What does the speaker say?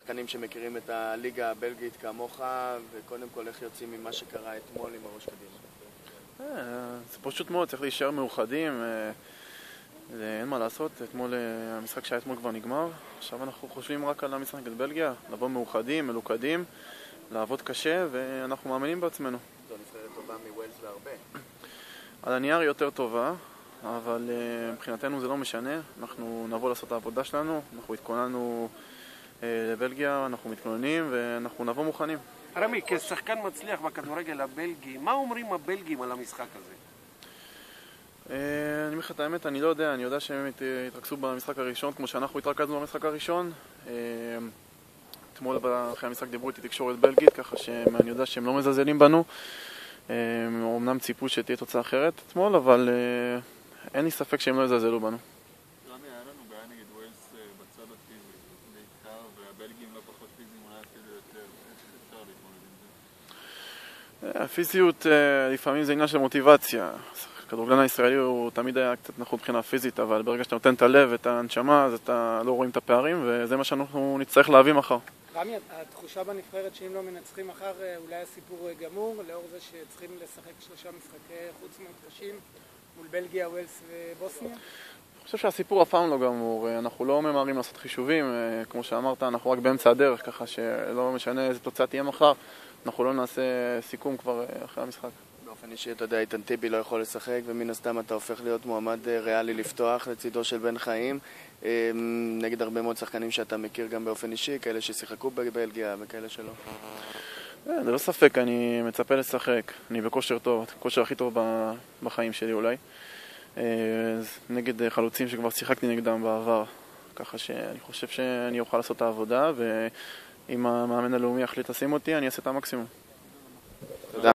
שחקנים שמכירים את הליגה הבלגית כמוך, וקודם כל איך יוצאים ממה שקרה אתמול עם הראש קדימה? זה פשוט מאוד, צריך להישאר מאוחדים, אין מה לעשות, המשחק שהיה אתמול כבר נגמר, עכשיו אנחנו חושבים רק על המשחק נגד בלגיה, לבוא מאוחדים, מלוכדים, לעבוד קשה, ואנחנו מאמינים בעצמנו. זו נבחרת טובה מווילס והרבה. על הנייר היא יותר טובה, אבל מבחינתנו זה לא משנה, אנחנו נבוא לעשות את העבודה שלנו, אנחנו התכוננו לבלגיה, אנחנו מתכוננים ואנחנו נבוא מוכנים. רמי, כשחקן מצליח בכדורגל הבלגי, מה אומרים הבלגים על המשחק הזה? אני אומר לך את האמת, אני לא יודע, אני יודע שהם התרכזו במשחק הראשון כמו שאנחנו התרכזנו במשחק הראשון. אתמול אחרי המשחק דיברו איתי תקשורת בלגית, ככה שאני יודע שהם לא מזלזלים בנו. אמנם ציפו שתהיה תוצאה אחרת אתמול, אבל אין לי ספק שהם לא יזלזלו בנו. רמי, היה לנו בעיה נגד ווילס בצד הפיזי בעיקר, והבלגים לא פחות פיזיים, אולי אפילו יותר. איך אפשר להתמודד עם זה? הפיזיות לפעמים זה עניין של מוטיבציה. הכדורגלן הישראלי הוא תמיד היה קצת נחות מבחינה פיזית, אבל ברגע שאתה נותן את הלב ואת ההנשמה, אז אתה לא רואים את הפערים, וזה מה שאנחנו נצטרך להביא מחר. רמי, התחושה בנבחרת שאם לא מנצחים מחר, אולי הסיפור גמור, לאור זה שצריכים לשחק 3 משחקי חוץ מאוד קשים מול בלגיה, ווילס ובוסניה? אני חושב שהסיפור אף פעם לא גמור, אנחנו לא ממהרים לעשות חישובים, כמו שאמרת, אנחנו רק באמצע הדרך, ככה שלא משנה איזה תוצאה תהיה מחר, אנחנו לא נעשה סיכום כבר אחרי המשחק. באופן אישי, אתה יודע, איתן טיבי לא יכול לשחק, ומן הסתם אתה הופך להיות מועמד ריאלי לפתוח לצידו של בן חיים, נגד הרבה מאוד שחקנים שאתה מכיר גם באופן אישי, כאלה ששיחקו בבלגיה וכאלה שלא. זה לא ספק, אני מצפה לשחק, אני בכושר טוב, הכושר הכי טוב בחיים שלי אולי. נגד חלוצים שכבר שיחקתי נגדם בעבר, ככה שאני חושב שאני אוכל לעשות את העבודה, ואם המאמן הלאומי יחליט לשים אותי, אני אעשה את המקסימום.